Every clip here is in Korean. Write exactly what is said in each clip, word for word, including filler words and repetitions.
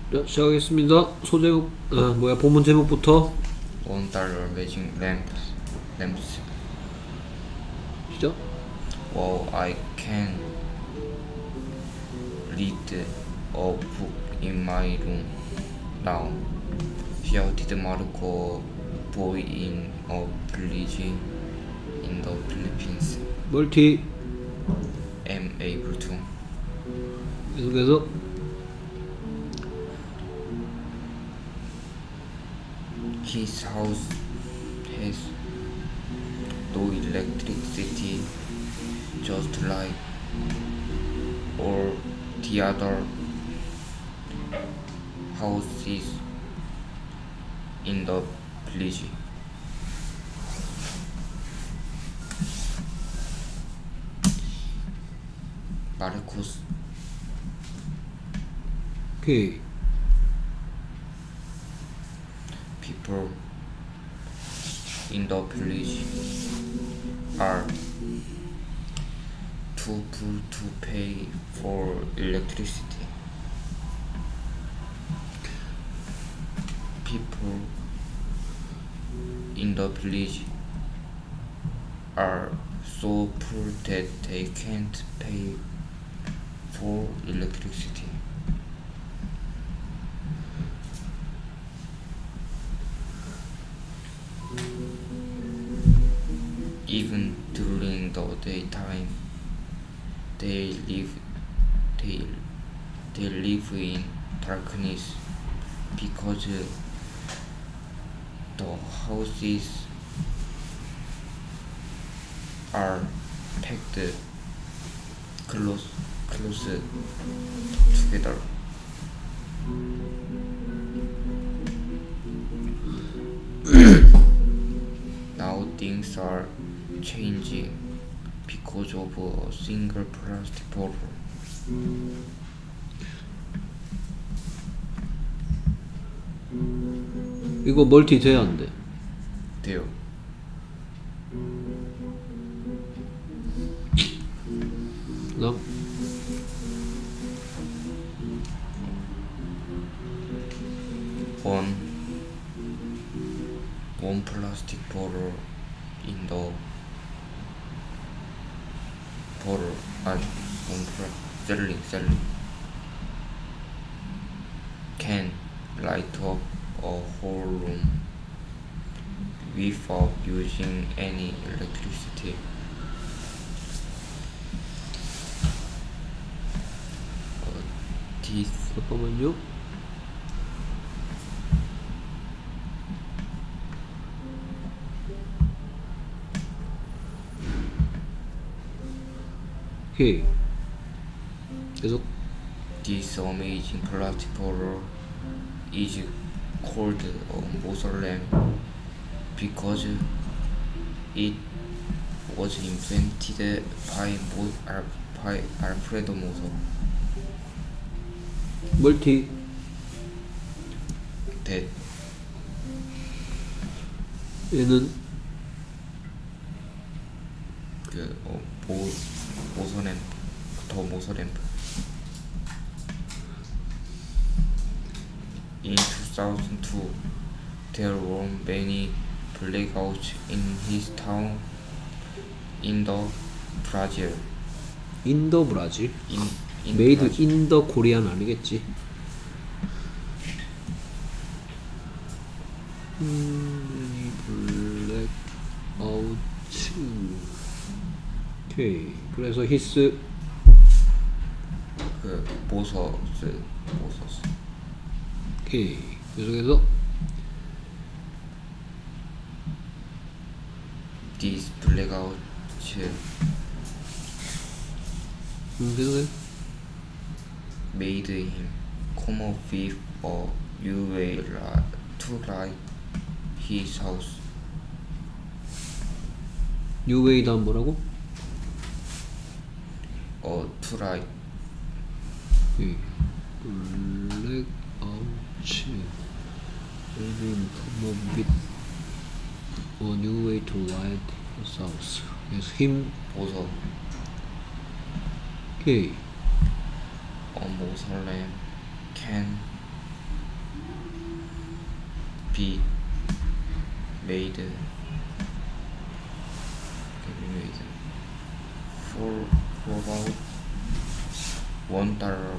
자, 시작하겠습니다. 소제목, 아, 뭐야, 본문 제목부터 One dollar magic lamps. Lamps. 시작. Wow, I can read a book in my room now. Shouted Marco, boy in a village in the Philippines. 멀티. Am able to. 계속해서. His house has no electricity, just like all the other houses in the village. Marcos. 오케이. People in the village are too poor to pay for electricity. People in the village are so poor that they can't pay for electricity. Even during the daytime, they live they, they live in darkness because the houses are packed close close together. Now things are changing because of a single plastic bottle. 이거 멀티 돼야 안 돼? 돼요. 그다음. One one plastic bottle in the bottle and one pla- selling selling can light up a whole room without using any electricity. Uh, this 잠깐만요. 오케이. 계속. This amazing plastic bottle is called a Moser lamp because it was invented by, Mo- Al- by Alfredo Moser. 멀티. That 얘는 그 어, 모 모서 램프, 더 모서 램프. In two thousand two, there were many blackouts in his town in the Brazil. 인더 브라질. In, in 메이드 Brazil. 인더 코리안 아니겠지? 음, 블랙 아우트. 오케이. 그래서 히스. 그 모서스 모서스. 오케이. 계속해서. These blackouts 음, 계속해. made him come up with a new way li- to light his house. 뉴웨이드 한 뭐라고? Uh, to light 오케이. 블랙 아우트. Maybe come up with a new way to light his house. 그래서 힘. 모서 오케이. a moser lamp can be made can be made for, for about one dollar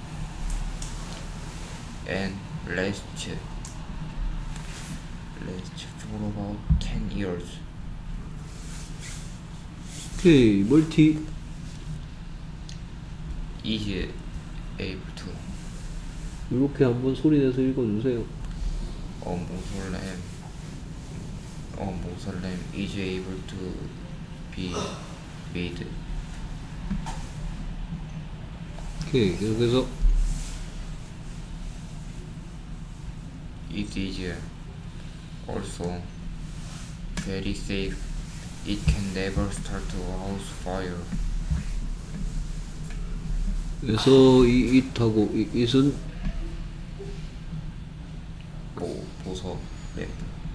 and last last for about ten years. 오케이. 멀티. is able to 이렇게 한번 소리내서 읽어주세요. a Muslim a Muslim is able to be made. 오케이. 계속해서 It is also very safe. It can never start a house fire. 그래서 이 it하고 이 it은 보, 보석 네.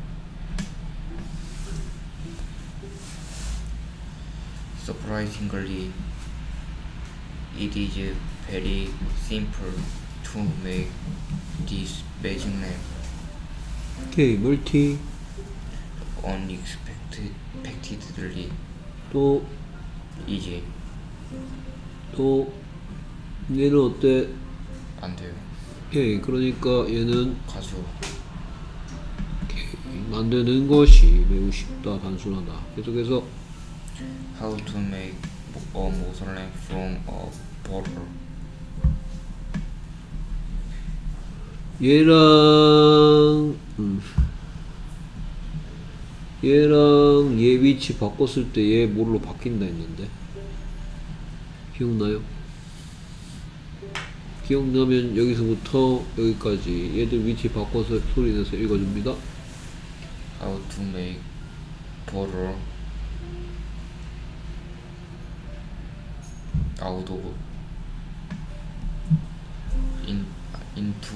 Surprisingly, it is very simple to make this magic lamp. 오케이. 멀티. Unexpectedly 또 easy. 또 얘는 어때? 안 돼요. 오케이. 그러니까 얘는 가수 만드는 것이 매우 쉽다, 단순하다. 계속해서 How to make a motor lamp from a bottle. 얘랑 음. 얘랑 얘 위치 바꿨을 때 얘 뭘로 바뀐다 했는데 기억나요? 기억나면 여기서부터 여기까지 얘들 위치 바꿔서 소리내서 읽어줍니다. How to make bottle out of in into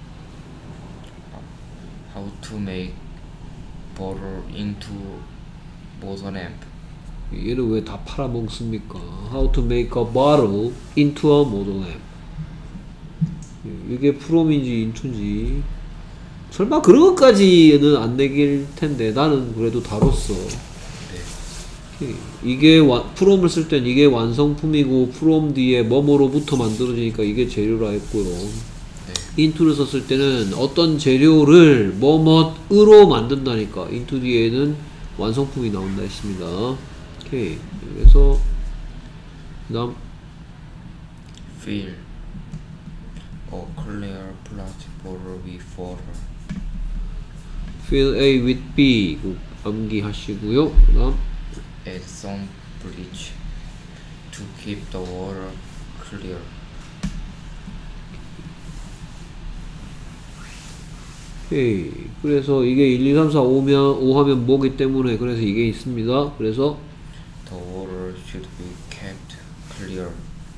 how to make bottle into motor lamp. 얘를 왜 다 팔아먹습니까? How to make a bottle into a model lamp. 이게 from인지 into인지 설마 그런 것까지는 안 내길 텐데 나는 그래도 다뤘어. 네. 이게 와, from을 쓸 땐 이게 완성품이고 from 뒤에 뭐뭐로부터 만들어지니까 이게 재료라 했고요. 네. into를 썼을 때는 어떤 재료를 뭐뭐으로 만든다니까 into 뒤에는 완성품이 나온다 했습니다. 오케이. 그래서 그 다음 Fill a clear plastic bottle with water. fill A with B 암기하시고요. 그 다음 Add some bleach to keep the water clear. 오케이. 그래서 이게 일, 이, 삼, 사, 오면 오 하면 뭐기 때문에 그래서 이게 있습니다. 그래서 The water should be kept clear.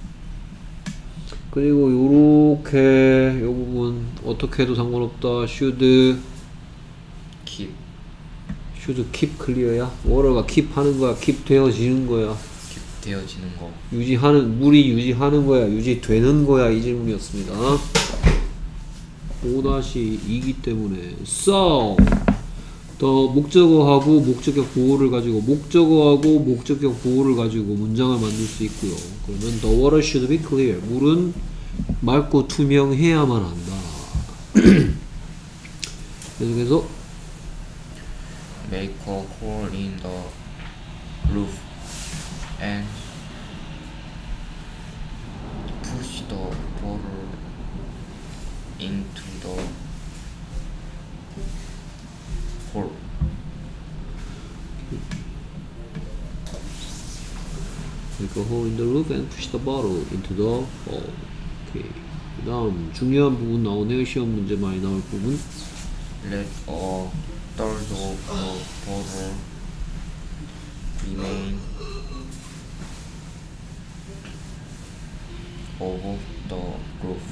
그리고 요렇게 요 부분 어떻게 해도 상관없다. should Keep should keep clear야. water가 keep 하는 거야. keep 되어지는 거야. keep 되어지는 거. 유지하는 물이 유지하는 거야. 유지되는 거야. 이 질문이었습니다. 오 이기 때문에 so 더 목적어하고 목적격 보호를 가지고 목적어하고 목적격 보호를 가지고 문장을 만들 수 있고요. 그러면 the water should be clear. 물은 맑고 투명해야만 한다. 계속해서 Make a hole in the roof and push the bottle into the hole. make a hole in the roof and push the bottle into the hole. 오케이. 그 다음 중요한 부분 나오네요. 시험 문제 많이 나올 부분. Let a third of the bottle remain above the roof.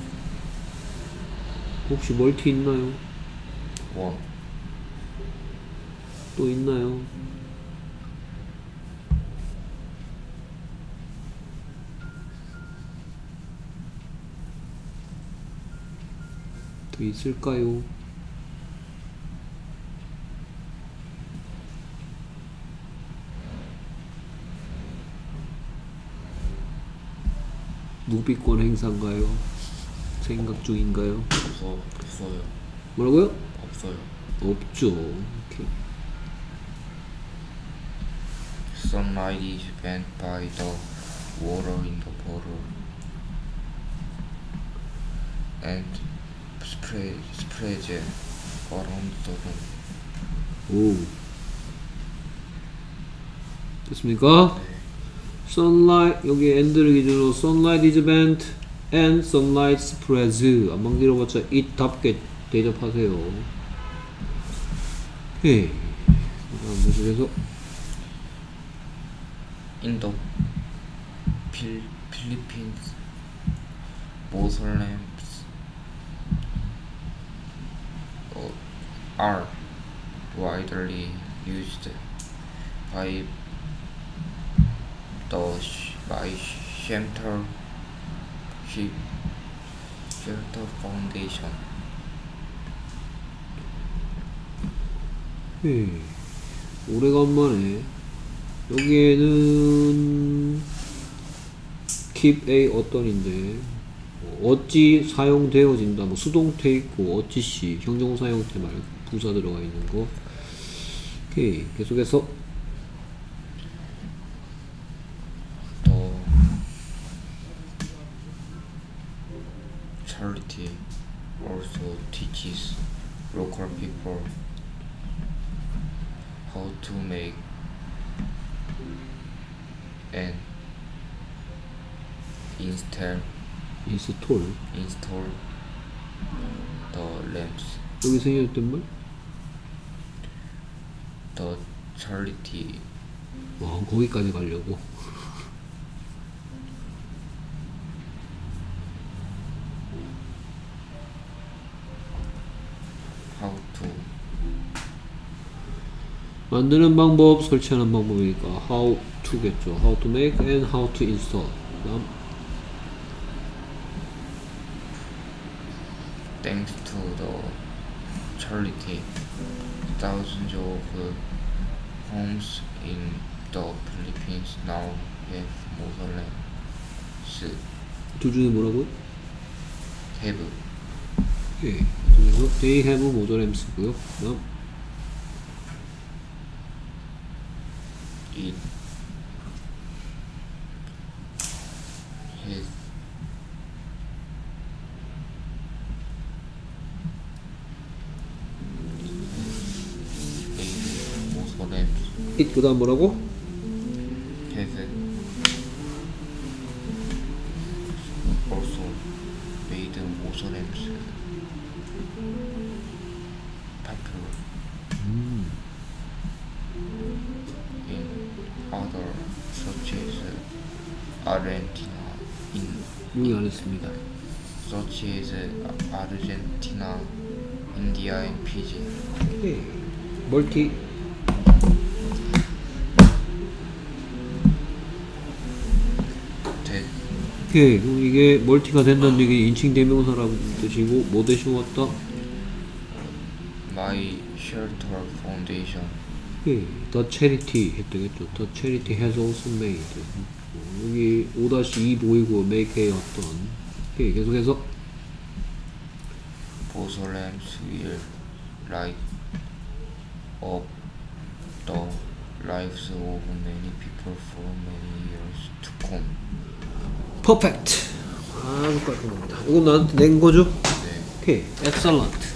혹시 멀티 있나요? One. 또 있나요? 또 있을까요? 묵비권 행사인가요? 생각 중인가요? 없어, 없어요. 뭐라고요? 없어요. 없죠. 오케이. Sunlight is bent by the water in the bottle and spread, spreads around the room. 오. 됐습니까? 네. Sunlight 여기 and를 기준으로 sunlight is bent and sunlight spreads. 안만 길어봤자 it답게 대접하세요. 오케이. 다음 계속해서 In the Phil- Philippines, water lamps uh, are widely used by the sh- by Shelter Sh- Shelter Foundation. 오케이. 오래간만에 여기에는 keep a 어떤인데 뭐 어찌 사용되어진다 뭐 수동태 있고 어찌시 형용사 형태 말고 부사 들어가 있는 거. 오케이. 계속해서 The charity also teaches local people how to make and install install install the lamps. 여기 생겼던 말? The charity 와 거기까지 가려고. how to 만드는 방법, 설치하는 방법이니까 how to겠죠. how to make and how to install. 다음 thanks to the charity, thousands of homes in the Philippines now have motor lamps. 둘 중에 뭐라고요? have 예. 그래서 they have motor lamps고요. 다음 it has made motor lamps. it 그다음 뭐라고? has also made motor lamps popular 음. in other such as Argentina, in 용의 안 했습니다. such as Argentina, India, and Fiji. 오케이. 멀티 That 오케이. 그럼 이게 멀티가 된다는 얘기 인칭 대명사라는 뜻이고 뭐 대신 왔다? my shelter foundation. 오케이. The charity 했되겠죠. The charity has also made. 어, 여기 오 이 보이고 make의 어떤. 오케이. 계속해서 Both lamps will light up the lives of many people for many years to come. 퍼펙트. 아주 깔끔합니다. 이건 나한테 낸 거죠? 네. 오케이. excellent.